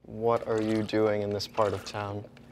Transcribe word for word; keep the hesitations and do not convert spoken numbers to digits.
What are you doing in this part of town?